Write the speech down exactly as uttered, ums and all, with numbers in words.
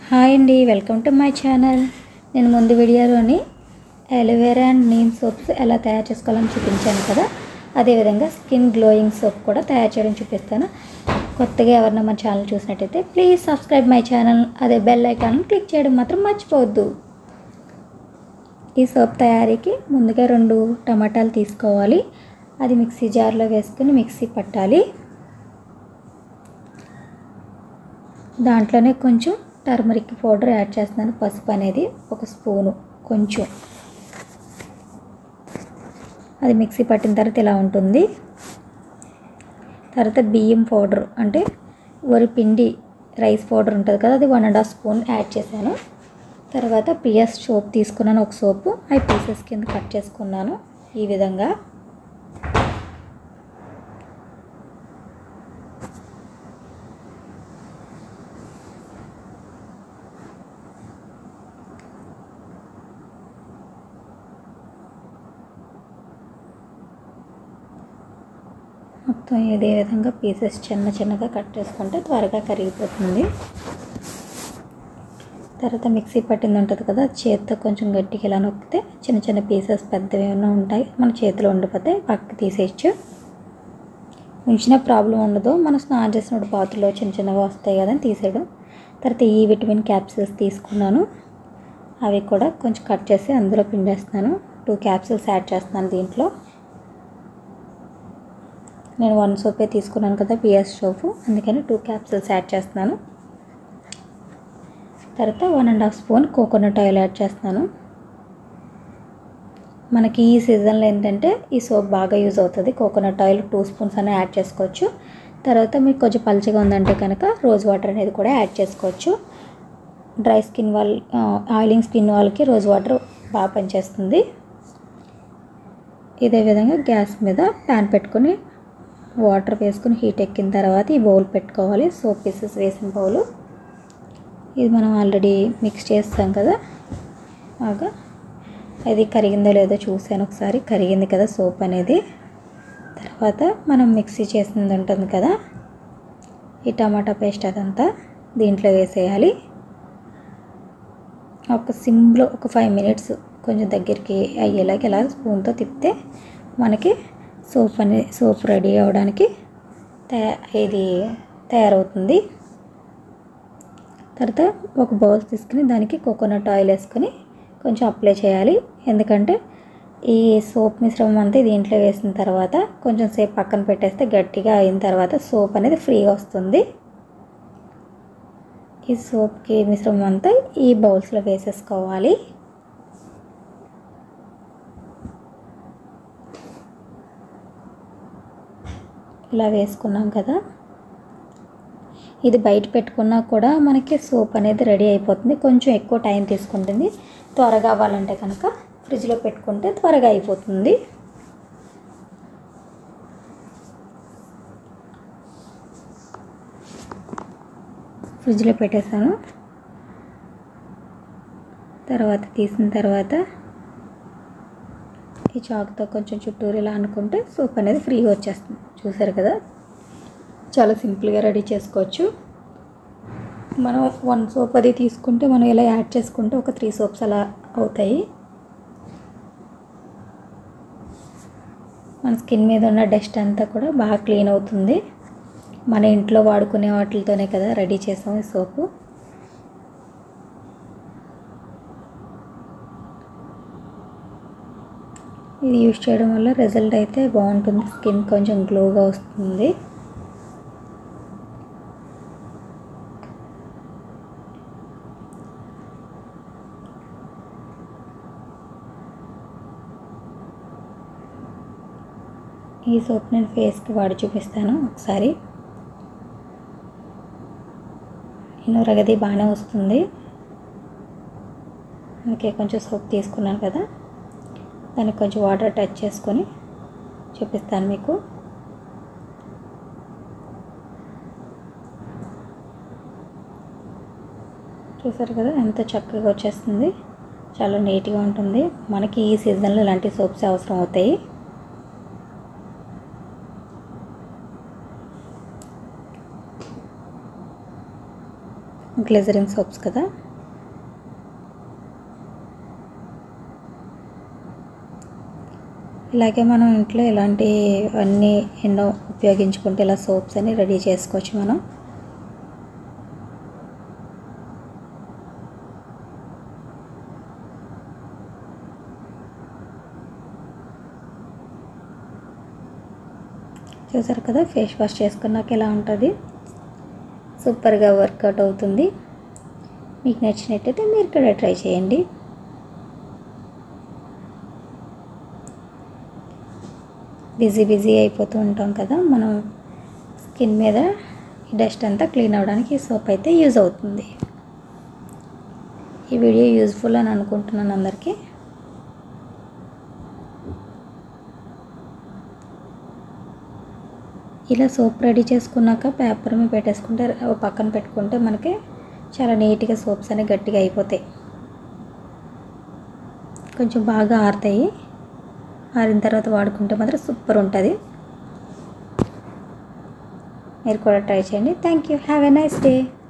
Hi అండి, welcome to my channel. నేను ముందు వీడియోలోని అలోవెరా అండ్ నీమ్ సోప్స్ ఎలా తయారు చేసుకోవాలని చూపించాను కదా. అదేవిధంగా స్కిన్ గ్లోయింగ్ సోప్ కూడా తయారు చేయడం చూపిస్తాను. కొత్తగా ఎవరైనా మన ఛానల్ చూసినట్టయితే ప్లీజ్ సబ్స్క్రైబ్ మై ఛానల్. అదే బెల్ ఐకాన్ క్లిక్ చేయడం మాత్రం మర్చిపోవద్దు. ఈ సోప్ తయారీకి ముందుగా రెండు టమాటాలు తీసుకోవాలి. అది మిక్సీ జార్లో వేసుకుని మిక్సీ పట్టాలి. దాంట్లోనే కొంచెం టర్మరిక్ పౌడర్ యాడ్ చేస్తున్నాను. పసుపు అనేది ఒక స్పూను కొంచెం. అది మిక్సీ పట్టిన తర్వాత ఇలా ఉంటుంది. తర్వాత బియ్యం పౌడర్ అంటే వరి పిండి రైస్ పౌడర్ ఉంటుంది కదా, అది one and half spoon add చేశాను. తర్వాత పిఎస్ సోప్ తీసుకున్నాను, ఒక సోపు. అవి పీసెస్ కింద కట్ చేసుకున్నాను ఈ విధంగా. మొత్తం ఇదే విధంగా పీసెస్ చిన్న చిన్నగా కట్ చేసుకుంటే త్వరగా కరిగిపోతుంది. తర్వాత మిక్సీ పట్టింది ఉంటుంది కదా, చేతితో కొంచెం గట్టిగా ఇలా నొక్కితే చిన్న చిన్న పీసెస్ పెద్దవి ఏమైనా ఉంటాయి మన చేతిలో ఉండిపోతే పక్కకి తీసేయచ్చు. ఉంచిన ప్రాబ్లం ఉండదు. మనం స్నానం చేసినప్పుడు పాత్రలో చిన్న చిన్నగా వస్తాయి కదా అని తీసేయడం. తర్వాత ఈ విటమిన్ క్యాప్సూల్స్ తీసుకున్నాను. అవి కూడా కొంచెం కట్ చేసి అందులో పిండేస్తున్నాను. టూ క్యాప్సూల్స్ యాడ్ చేస్తున్నాను దీంట్లో. నేను వన్ సోపే తీసుకున్నాను కదా, పిఎస్ సోపు, అందుకని టూ క్యాప్సూల్స్ యాడ్ చేస్తున్నాను. తర్వాత one and half spoon coconut oil add చేస్తున్నాను. మనకి ఈ సీజన్లో ఏంటంటే ఈ సోప్ బాగా యూజ్ అవుతుంది. కోకోనట్ ఆయిల్ టూ స్పూన్స్ అనే యాడ్ చేసుకోవచ్చు. తర్వాత మీకు కొంచెం పల్చగా ఉందంటే కనుక రోజ్ వాటర్ అనేది కూడా యాడ్ చేసుకోవచ్చు. డ్రై స్కిన్ వాళ్ళ ఆయిలింగ్ స్కిన్ వాళ్ళకి రోజ్ వాటర్ బాగా పనిచేస్తుంది. ఇదే విధంగా గ్యాస్ మీద ప్యాన్ పెట్టుకొని వాటర్ వేసుకుని హీట్ ఎక్కిన తర్వాత ఈ బౌల్ పెట్టుకోవాలి. సోప్ పీసెస్ వేసిన బౌలు. ఇది మనం ఆల్రెడీ మిక్స్ చేస్తాం కదా బాగా. అది కరిగిందో లేదో చూసాను ఒకసారి. కరిగింది కదా సోప్ అనేది. తర్వాత మనం మిక్సీ చేసింది ఉంటుంది కదా, ఈ టమాటా పేస్ట్ అదంతా దీంట్లో వేసేయాలి. ఒక సిమ్లో ఒక ఫైవ్ మినిట్స్ కొంచెం దగ్గరికి అయ్యేలాగా ఇలా స్పూన్తో తిప్పితే మనకి సోప్ అనే సోప్ రెడీ అవ్వడానికి తయా ఇది తయారవుతుంది. తర్వాత ఒక బౌల్ తీసుకుని దానికి కోకోనట్ ఆయిల్ వేసుకొని కొంచెం అప్లై చేయాలి. ఎందుకంటే ఈ సోప్ మిశ్రమం అంతా దీంట్లో వేసిన తర్వాత కొంచెం సేపు పక్కన పెట్టేస్తే గట్టిగా అయిన తర్వాత సోప్ అనేది ఫ్రీగా వస్తుంది. ఈ సోప్కి మిశ్రమం అంతా ఈ బౌల్స్లో వేసేసుకోవాలి. ఇలా వేసుకున్నాం కదా. ఇది బయట పెట్టుకున్నా కూడా మనకి సోప్ అనేది రెడీ అయిపోతుంది. కొంచెం ఎక్కువ టైం తీసుకుంటుంది. త్వరగా అవ్వాలంటే కనుక ఫ్రిడ్జ్లో పెట్టుకుంటే త్వరగా అయిపోతుంది. ఫ్రిడ్జ్లో పెట్టేసాను. తర్వాత తీసిన తర్వాత ఈ చాకుతో కొంచెం చుట్టూరు ఇలా అనుకుంటే సోప్ అనేది ఫ్రీగా వచ్చేస్తుంది. చూసారు కదా, చాలా సింపుల్గా రెడీ చేసుకోవచ్చు. మనం వన్ సోప్ అది తీసుకుంటే మనం ఇలా యాడ్ చేసుకుంటే ఒక త్రీ సోప్స్ అలా అవుతాయి. మన స్కిన్ మీద ఉన్న డస్ట్ అంతా కూడా బాగా క్లీన్ అవుతుంది. మన ఇంట్లో వాడుకునే వాటితోనే కదా రెడీ చేసాం ఈ సోపు. ఇది యూజ్ చేయడం వల్ల రిజల్ట్ అయితే బాగుంటుంది. స్కిన్ కొంచెం గ్లోగా వస్తుంది. ఈ సోప్ నేను ఫేస్కి వాడి చూపిస్తాను ఒకసారి. నూరగది బాగానే వస్తుంది. ఓకే, కొంచెం సోప్ తీసుకున్నాను కదా, దానికి కొంచెం వాటర్ టచ్ చేసుకొని చూపిస్తాను మీకు. చూసారు కదా ఎంత చక్కగా వచ్చేస్తుంది. చాలా నీట్గా ఉంటుంది. మనకి ఈ సీజన్లో ఇలాంటి సోప్స్ అవసరం అవుతాయి. గ్లిజరింగ్ సోప్స్ కదా. ఇలాగే మనం ఇంట్లో ఇలాంటి అన్నీ ఎన్నో ఉపయోగించుకుంటే ఇలా సోప్స్ అని రెడీ చేసుకోవచ్చు మనం. చూసారు కదా, ఫేస్ వాష్ చేసుకున్నాక ఎలా ఉంటుంది, సూపర్గా వర్కౌట్ అవుతుంది. మీకు నచ్చినట్టయితే మీరు కూడా ట్రై చేయండి. బిజీ బిజీ అయిపోతూ ఉంటాం కదా, మనం స్కిన్ మీద ఈ డస్ట్ అంతా క్లీన్ అవ్వడానికి ఈ సోప్ అయితే యూజ్ అవుతుంది. ఈ వీడియో యూజ్ఫుల్ అని అనుకుంటున్నాను అందరికీ. ఇలా సోప్ రెడీ చేసుకున్నాక పేపర్ మీద పెట్టేసుకుంటే పక్కన పెట్టుకుంటే మనకి చాలా నీట్గా సోప్స్ అనేవి గట్టిగా అయిపోతాయి. కొంచెం బాగా ఆరుతాయి. ఆరిన తర్వాత వాడుకుంటే మాత్రం సూపర్ ఉంటుంది. మీరు కూడా ట్రై చేయండి. Thank you. Have a nice day.